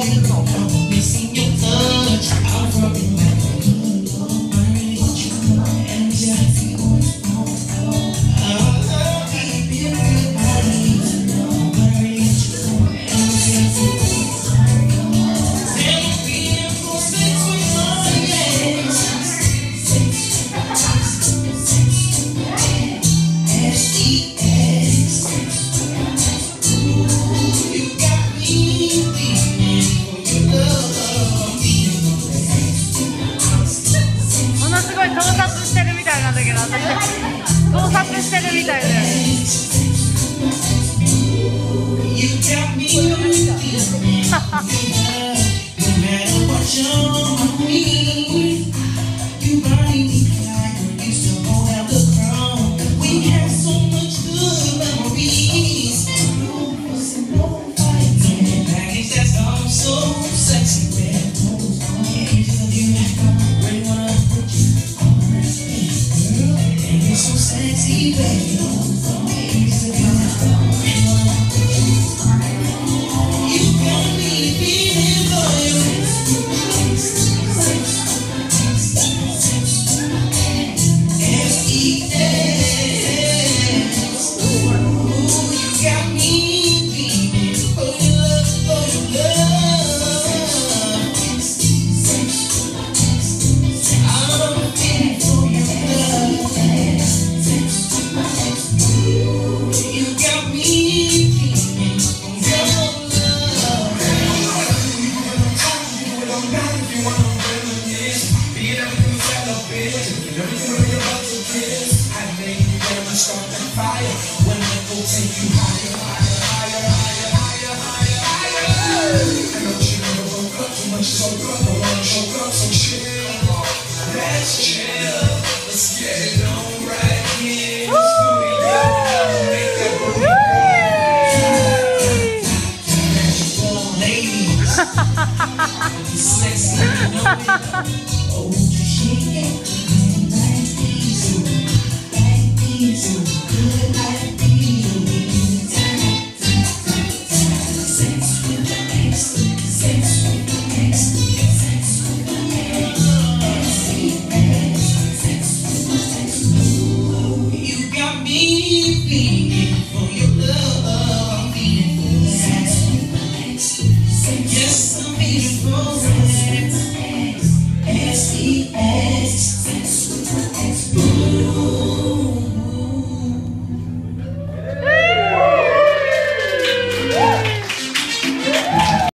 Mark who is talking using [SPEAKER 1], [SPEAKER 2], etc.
[SPEAKER 1] するの。ものすごい盗撮してるみたいなんだけど、私盗撮してるみたいで。
[SPEAKER 2] Ha ha ha ha!